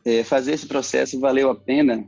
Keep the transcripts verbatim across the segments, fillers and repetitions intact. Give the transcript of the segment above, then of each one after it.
é, fazer esse processo valeu a pena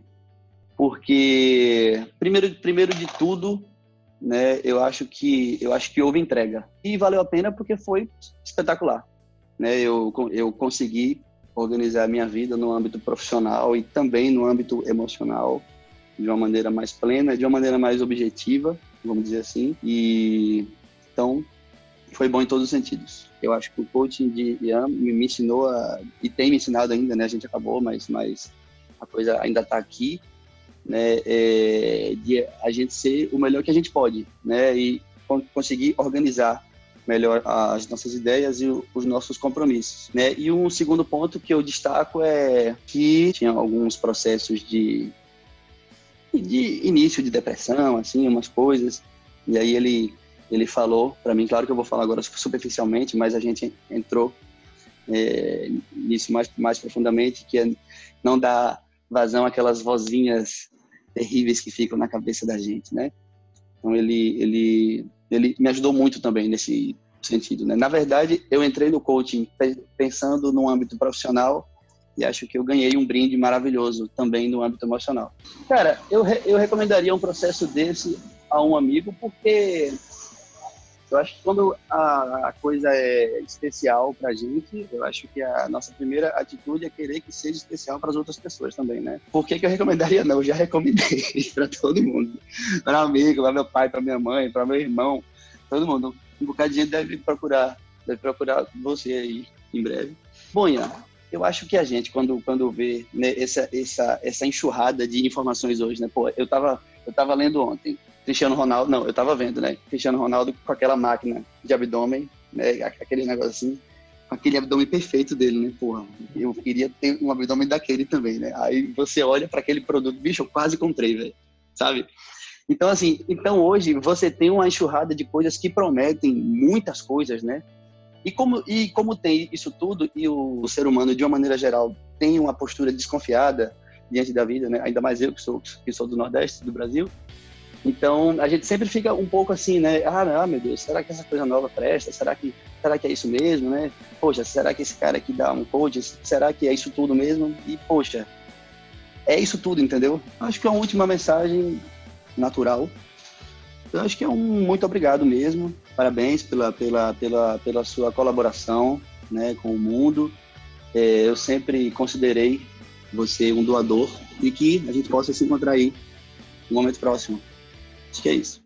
porque, primeiro, primeiro de tudo, né, eu acho que eu acho que houve entrega. E valeu a pena porque foi espetacular. Né? Eu, eu consegui organizar a minha vida no âmbito profissional e também no âmbito emocional de uma maneira mais plena, de uma maneira mais objetiva, vamos dizer assim. E então foi bom em todos os sentidos. Eu acho que o coaching de Ian me ensinou a, e tem me ensinado ainda, né? A gente acabou, mas, mas a coisa ainda está aqui, né? É, de a gente ser o melhor que a gente pode, né? E conseguir organizar melhor as nossas ideias e os nossos compromissos, né? E um segundo ponto que eu destaco é que tinha alguns processos de de início de depressão, assim, umas coisas, e aí ele ele falou para mim, claro que eu vou falar agora superficialmente, mas a gente entrou é, nisso mais, mais profundamente, que é não dar vazão àquelas vozinhas terríveis que ficam na cabeça da gente, né? Então ele ele ele me ajudou muito também nesse sentido, né? Na verdade, eu entrei no coaching pensando no âmbito profissional e acho que eu ganhei um brinde maravilhoso também no âmbito emocional. Cara, eu eu recomendaria um processo desse a um amigo porque eu acho que quando a, a coisa é especial pra gente, eu acho que a nossa primeira atitude é querer que seja especial para as outras pessoas também, né? Por que que eu recomendaria? Não, eu já recomendei para todo mundo. Para amigo, para meu pai, para minha mãe, para meu irmão, todo mundo. Um bocado de gente deve procurar, deve procurar você aí em breve. Bom, Ian, eu acho que a gente, quando, quando vê né, essa, essa, essa enxurrada de informações hoje, né? Pô, eu tava, eu tava lendo ontem, Cristiano Ronaldo, não, eu tava vendo, né? Cristiano Ronaldo com aquela máquina de abdômen, né? Aquele negócio assim, com aquele abdômen perfeito dele, né? Porra, eu queria ter um abdômen daquele também, né? Aí você olha para aquele produto, bicho, eu quase comprei, velho, sabe? Então, assim, então hoje você tem uma enxurrada de coisas que prometem muitas coisas, né? E como, e como tem isso tudo, e o, o ser humano, de uma maneira geral, tem uma postura desconfiada diante da vida, né? Ainda mais eu, que sou, que sou do Nordeste, do Brasil. Então, a gente sempre fica um pouco assim, né? Ah, não, meu Deus, será que essa coisa nova presta? Será que, será que é isso mesmo, né? Poxa, será que esse cara aqui dá um coach? Será que é isso tudo mesmo? E, poxa, é isso tudo, entendeu? Acho que é uma última mensagem natural. Eu acho que é um muito obrigado mesmo. Parabéns pela, pela, pela, pela sua colaboração, né, com o mundo. É, eu sempre considerei você um doador e que a gente possa se encontrar aí no momento próximo. Acho que é isso.